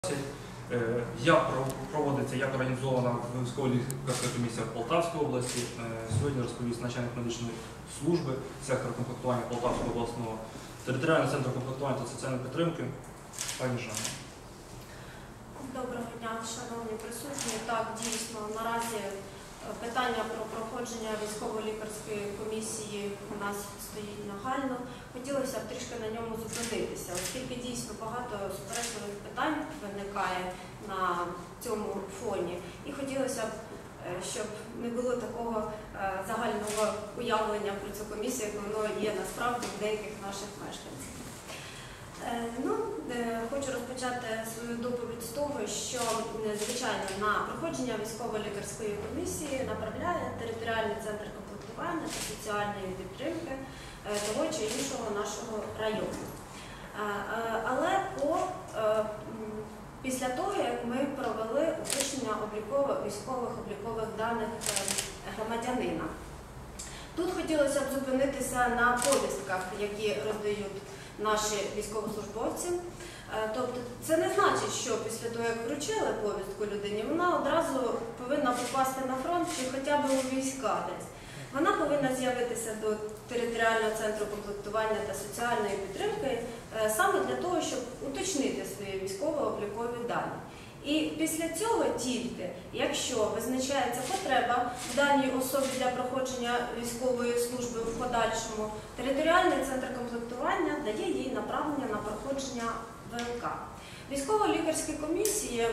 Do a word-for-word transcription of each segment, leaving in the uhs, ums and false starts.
Як проводиться, як організована військово-лікарська комісія в Полтавській області. Сьогодні розповість начальник медичної служби сектора комплектування Полтавського обласного територіального центру комплектування та соціальної підтримки пані Жанна. Доброго дня, шановні присутні. Так, дійсно, наразі питання про проходження військово-лікарської комісії у нас стоїть нагально. Хотілося б трішки на ньому зупинитися, оскільки дійсно багато суперечливих питань виникає на цьому фоні. І хотілося б, щоб не було такого загального уявлення про цю комісію, як воно є насправді в деяких наших мешканців. Ну, хочу розпочати свою доповідь з того, що, звичайно, на проходження військово-лікарської комісії направляє територіальний центр комплектування та соціальної підтримки того чи іншого нашого району. Але по, після того, як ми провели уточнення військових облікових даних громадянина. Тут хотілося б зупинитися на повістках, які роздають наші військовослужбовці. Тобто це не значить, що після того, як вручили повістку людині, вона одразу повинна попасти на фронт чи хоча б у війська десь. Вона повинна з'явитися до територіального центру комплектування та соціальної підтримки саме для того, щоб уточнити свої військово-облікові дані. І після цього тільки, якщо визначається потреба в даній особі для проходження військової служби в подальшому, територіальний центр комплектування дає їй направлення на проходження ВЛК. Військово-лікарські комісії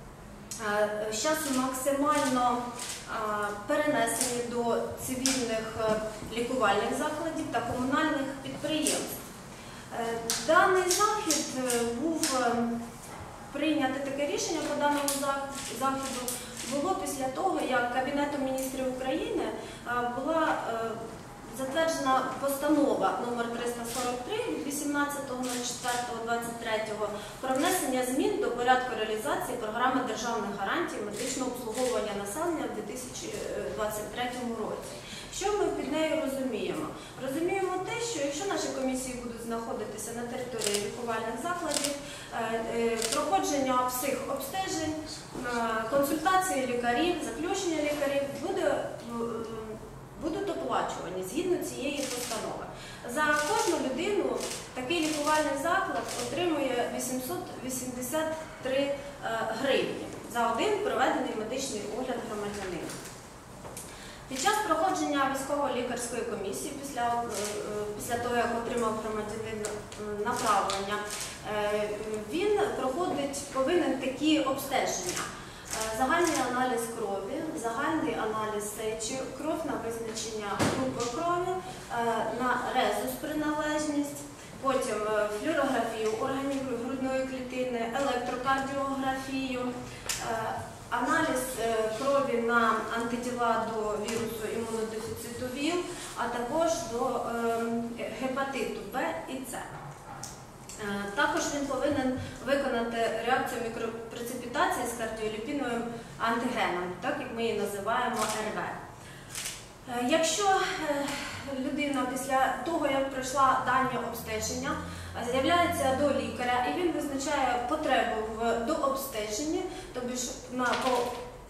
з часу максимально перенесені до цивільних лікувальних закладів та комунальних підприємств. Даний захід був прийняти таке рішення по даному заходу було після того, як Кабінетом міністрів України була затверджена постанова номер триста сорок три від вісімнадцятого четвертого двадцять третього про внесення змін до порядку реалізації програми державних гарантій медичного обслуговування населення в дві тисячі двадцять третьому році. Що ми під нею розуміємо? Розуміємо те, що якщо наші комісії будуть знаходитися на території лікувальних закладів, проходження всіх обстежень, консультації лікарів, заключення лікарів буде, будуть оплачувані згідно цієї постанови. За кожну людину такий лікувальний заклад отримує вісімсот вісімдесят три гривні за один проведений медичний огляд громадянина. Під час проходження військово-лікарської комісії, після, після того, як отримав громадянин направлення, він проходить, повинен такі обстеження. Загальний аналіз крові, загальний аналіз сечі, кров на визначення групи крові, на резус приналежність, потім флюорографію органів грудної клітини, електрокардіографію, аналіз крові на антитіла до вірусу імунодефіциту ВІЛ, а також до гепатиту Б і С. Також він повинен виконати реакцію мікропреципітації з кардіоліпіновим антигеном, так як ми її називаємо Р В. Якщо людина після того, як пройшла дані обстеження, з'являється до лікаря і він визначає потребу в дообстеженні, тобто по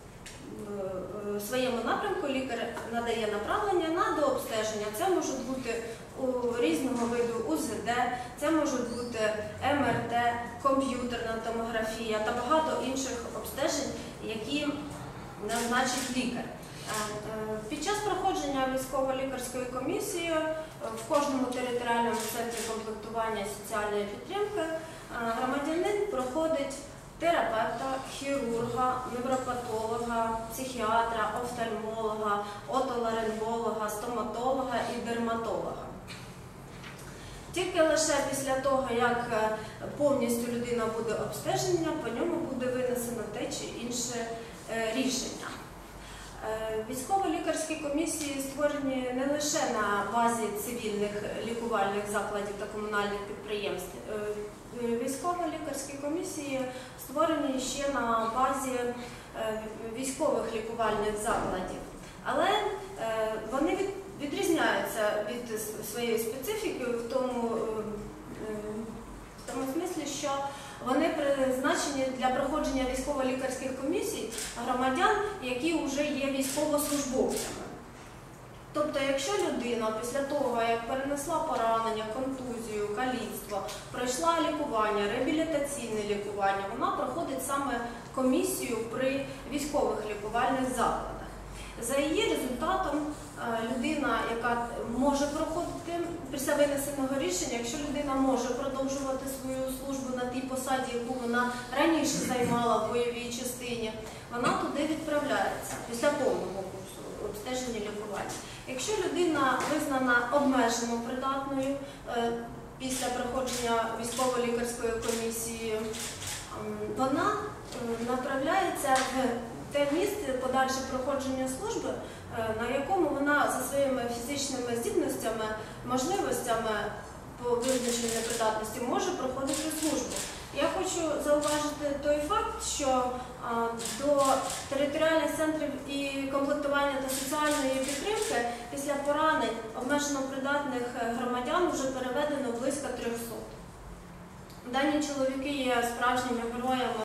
своєму напрямку лікар надає направлення на дообстеження. Це можуть бути у різного виду У З Д, це можуть бути М Р Т, комп'ютерна томографія та багато інших обстежень, які назначить лікар. Під час проходження військово-лікарської комісії в кожному територіальному центрі комплектування і соціальної підтримки громадянин проходить терапевта, хірурга, невропатолога, психіатра, офтальмолога, отоларинголога, стоматолога і дерматолога. Тільки лише після того, як повністю людина буде обстежена, по ньому буде винесено те чи інше рішення. Військово-лікарські комісії створені не лише на базі цивільних лікувальних закладів та комунальних підприємств. Військово-лікарські комісії створені ще на базі військових лікувальних закладів. Але вони відрізняються від своєї специфіки в тому, в тому смислі, що вони призначені для проходження військово-лікарських комісій громадян, які вже є військовослужбовцями. Тобто, якщо людина після того, як перенесла поранення, контузію, каліцтво, пройшла лікування, реабілітаційне лікування, вона проходить саме комісію при військових лікувальних закладах. За її результатом людина, яка може проходити після винесеного рішення, якщо людина може продовжувати свою службу на тій посаді, яку вона раніше займала в бойовій частині, вона туди відправляється після повного курсу обстеження лікування. Якщо людина визнана обмежено придатною після проходження військово-лікарської комісії, вона направляється в те місце подальше проходження служби, на якому вона за своїми фізичними здібностями, можливостями по визначенню непридатності може проходити службу. Я хочу зауважити той факт, що а, до територіальних центрів і комплектування та соціальної підтримки після поранень обмежено придатних громадян вже переведено близько трьохсот. Дані чоловіки є справжніми героями